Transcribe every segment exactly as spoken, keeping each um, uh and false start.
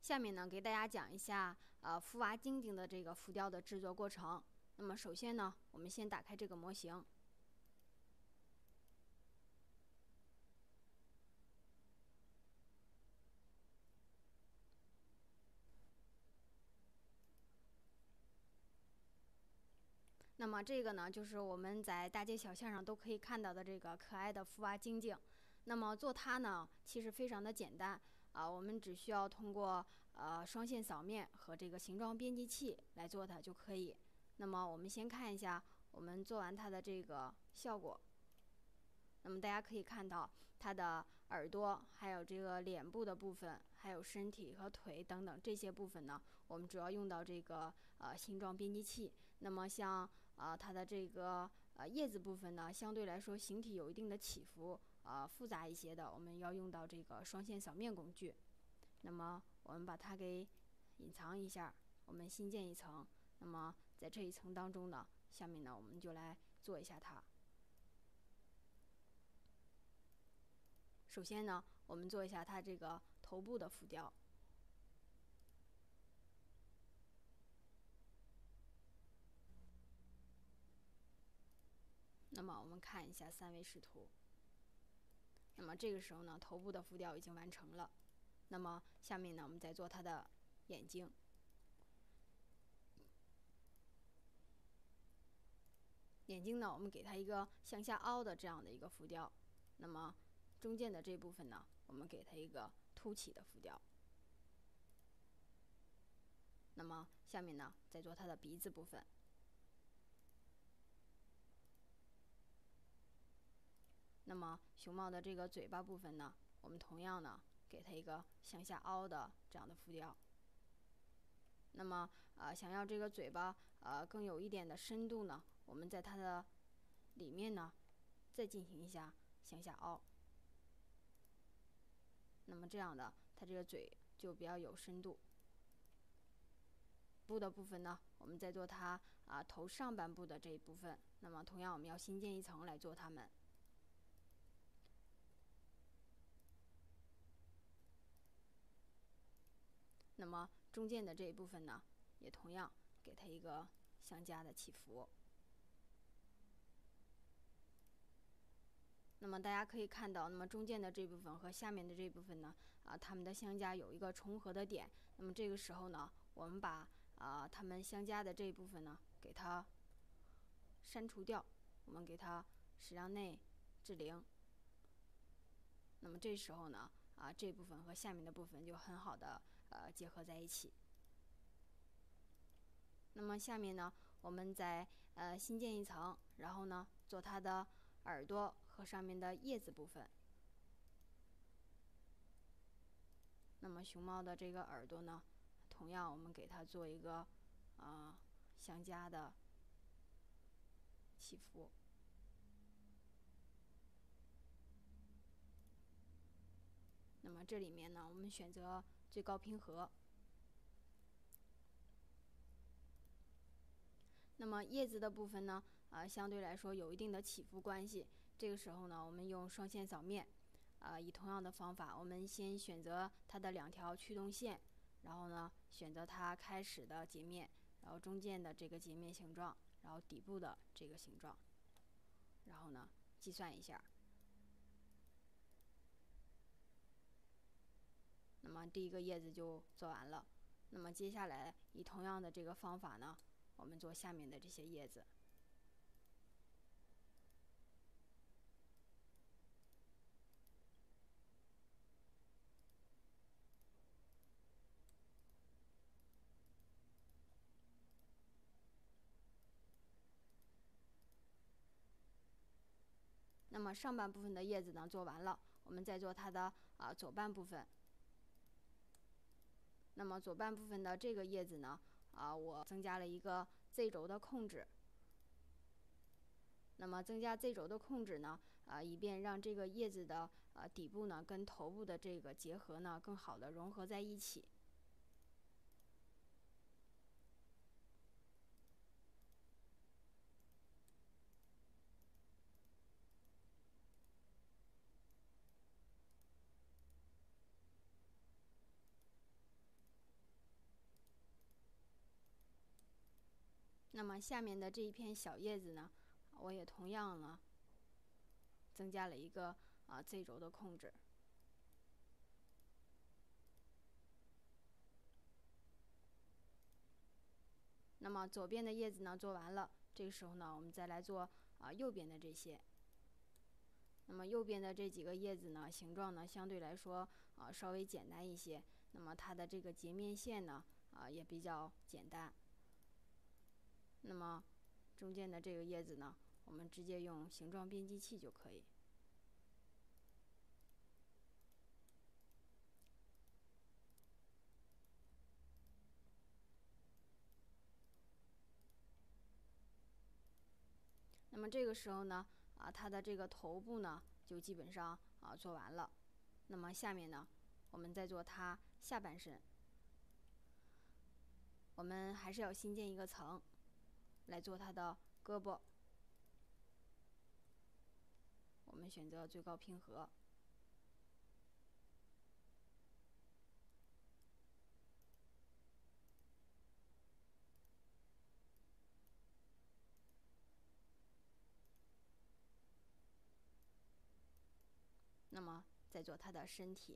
下面呢，给大家讲一下呃福娃精精的这个浮雕的制作过程。那么首先呢，我们先打开这个模型。那么这个呢，就是我们在大街小巷上都可以看到的这个可爱的福娃精精。那么做它呢，其实非常的简单啊，我们只需要通过呃双线扫面和这个形状编辑器来做它就可以。那么我们先看一下我们做完它的这个效果。那么大家可以看到它的耳朵，还有这个脸部的部分，还有身体和腿等等这些部分呢，我们主要用到这个呃形状编辑器。那么像呃它的这个呃叶子部分呢，相对来说形体有一定的起伏，呃复杂一些的，我们要用到这个双线扫面工具。那么我们把它给隐藏一下，我们新建一层。那么在这一层当中呢，下面呢我们就来做一下它。首先呢，我们做一下它这个头部的浮雕。那么我们看一下三维视图。那么这个时候呢，头部的浮雕已经完成了。那么下面呢，我们再做它的眼睛。眼睛呢，我们给它一个向下凹的这样的一个浮雕。那么中间的这部分呢，我们给它一个凸起的浮雕。那么下面呢，再做它的鼻子部分。那么熊猫的这个嘴巴部分呢，我们同样呢，给它一个向下凹的这样的浮雕。那么呃，想要这个嘴巴呃更有一点的深度呢，我们在它的里面呢，再进行一下向下凹。那么这样的，它这个嘴就比较有深度。部的部分呢，我们再做它啊、呃、头上半部的这一部分。那么同样，我们要新建一层来做它们。那么中间的这一部分呢，也同样给它一个相加的起伏。那么大家可以看到，那么中间的这部分和下面的这部分呢，啊，它们的相加有一个重合的点。那么这个时候呢，我们把啊它们相加的这一部分呢，给它删除掉，我们给它矢量内置零。那么这时候呢，啊这部分和下面的部分就很好的呃结合在一起。那么下面呢，我们再呃新建一层，然后呢做它的耳朵和上面的叶子部分。那么熊猫的这个耳朵呢，同样我们给它做一个啊、呃、相加的起伏。那么这里面呢，我们选择最高拼合。那么叶子的部分呢，啊、呃，相对来说有一定的起伏关系。这个时候呢，我们用双线扫面，啊、呃，以同样的方法，我们先选择它的两条驱动线，然后呢，选择它开始的截面，然后中间的这个截面形状，然后底部的这个形状，然后呢，计算一下。那么第一个叶子就做完了。那么接下来以同样的这个方法呢，我们做下面的这些叶子。那么上半部分的叶子呢做完了，我们再做它的啊、呃、左半部分。那么左半部分的这个叶子呢，啊、呃，我增加了一个 Z 轴的控制。那么增加 Z 轴的控制呢，啊、呃，以便让这个叶子的呃底部呢跟头部的这个结合呢更好的融合在一起。 那么下面的这一片小叶子呢，我也同样呢增加了一个啊 Z 轴的控制。那么左边的叶子呢做完了，这个时候呢我们再来做啊右边的这些。那么右边的这几个叶子呢，形状呢相对来说啊稍微简单一些。那么它的这个截面线呢啊也比较简单。那么中间的这个叶子呢，我们直接用形状编辑器就可以。那么这个时候呢，啊，它的这个头部呢就基本上啊做完了。那么下面呢，我们再做它下半身。我们还是要新建一个层，来做它的胳膊。我们选择最高拼合。那么再做它的身体。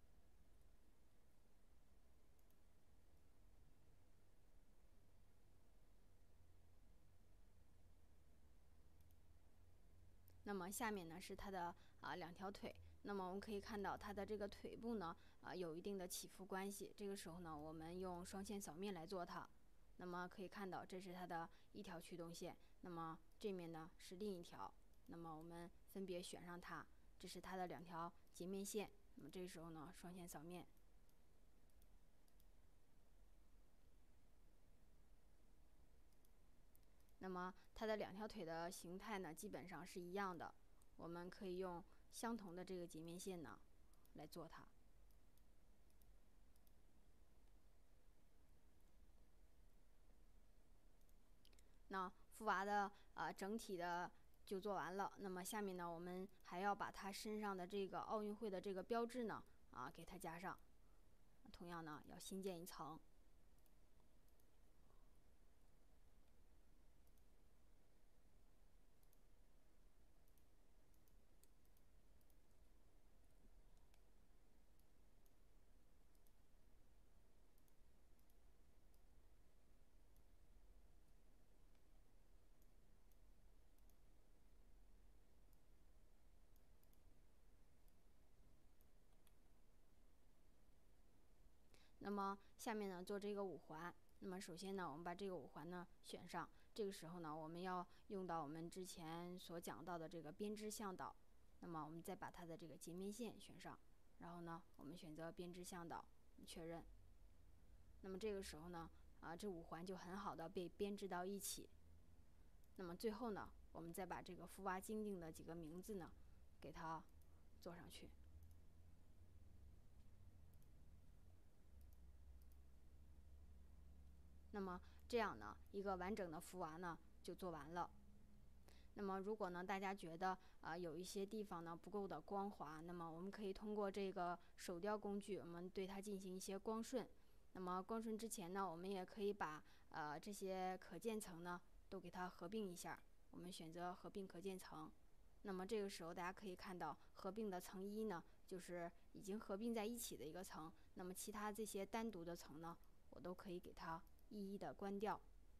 那么下面呢是它的啊两条腿。那么我们可以看到它的这个腿部呢啊有一定的起伏关系。这个时候呢，我们用双线扫面来做它。那么可以看到，这是它的一条驱动线。那么这面呢是另一条。那么我们分别选上它，这是它的两条截面线。那么这个时候呢，双线扫面。那么它的两条腿的形态呢，基本上是一样的。我们可以用相同的这个截面线呢来做它。那副娃的呃整体的就做完了。那么下面呢，我们还要把它身上的这个奥运会的这个标志呢啊给它加上。同样呢，要新建一层。那么下面呢做这个五环。那么首先呢，我们把这个五环呢选上。这个时候呢，我们要用到我们之前所讲到的这个编织向导。那么我们再把它的这个截面线选上，然后呢，我们选择编织向导，确认。那么这个时候呢，啊，这五环就很好的被编织到一起。那么最后呢，我们再把这个副娃精进的几个名字呢，给它做上去。那么这样呢，一个完整的副娃呢就做完了。那么如果呢大家觉得啊、呃、有一些地方呢不够的光滑，那么我们可以通过这个手雕工具，我们对它进行一些光顺。那么光顺之前呢，我们也可以把呃这些可见层呢都给它合并一下。我们选择合并可见层。那么这个时候大家可以看到，合并的层一呢就是已经合并在一起的一个层。那么其他这些单独的层呢，我都可以给它一一的关掉。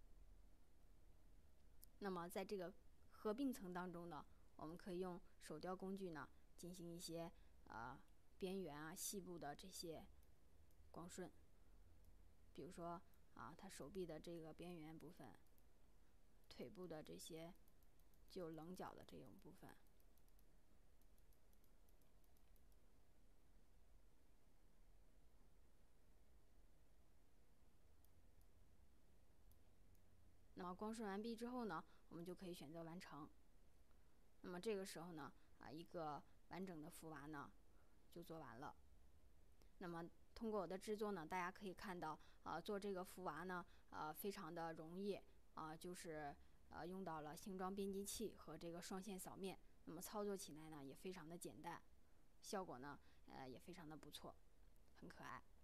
那么在这个合并层当中呢，我们可以用手雕工具呢进行一些呃边缘啊细部的这些光顺。比如说啊，它手臂的这个边缘部分，腿部的这些具有棱角的这种部分。那么光顺完毕之后呢，我们就可以选择完成。那么这个时候呢，啊，一个完整的副娃呢就做完了。那么通过我的制作呢，大家可以看到，啊，做这个副娃呢，呃，非常的容易，啊，就是呃用到了形状编辑器和这个双线扫面。那么操作起来呢也非常的简单，效果呢，呃也非常的不错，很可爱。